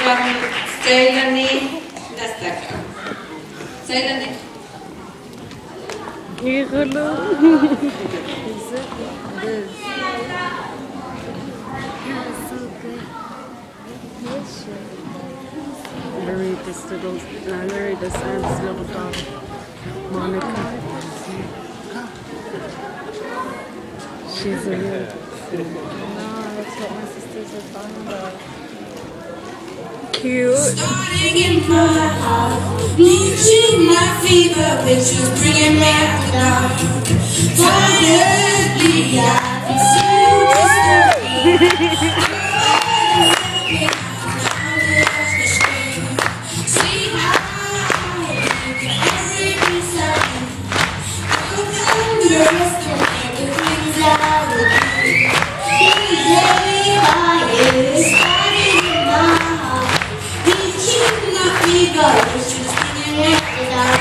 from saylini, nashak. Saylini. Yıkılı. I read this little dog, Monica. She's a real. No, that's what my sisters are talking about. Cute. Starting in my heart, reaching my fever, which was bringing me down. Finally, I can see you see how you can every piece of me. Don't underestimate the things I will do. Day by day, starting in my heart, reaching my fever, which was bringing me down.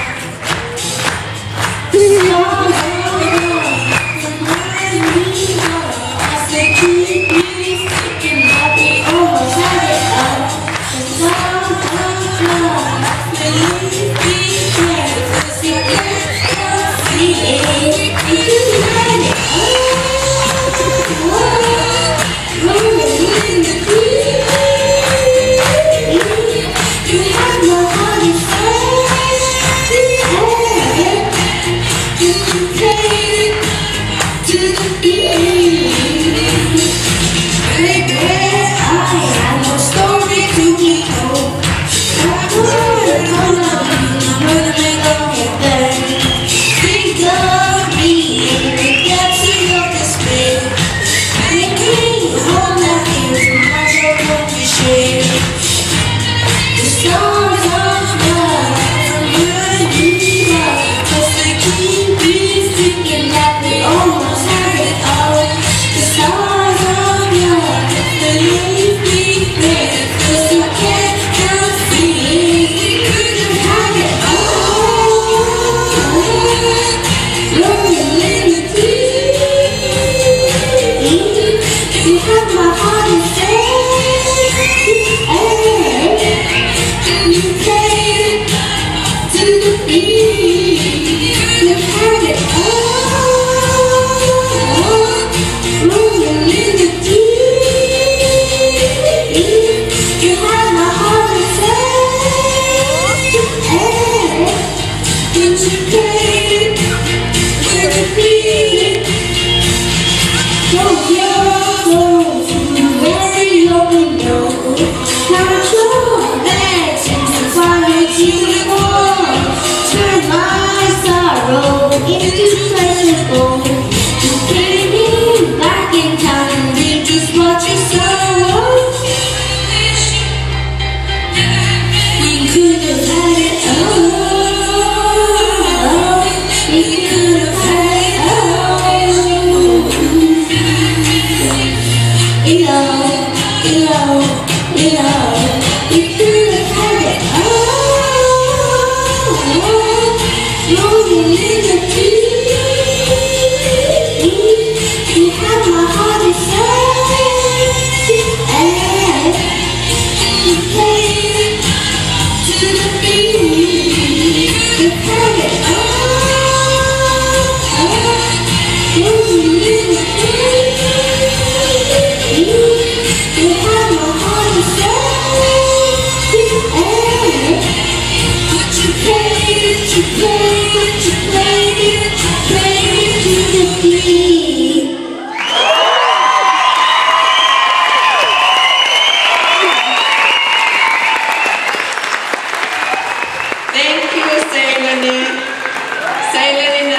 Thank you, saylini. Saylini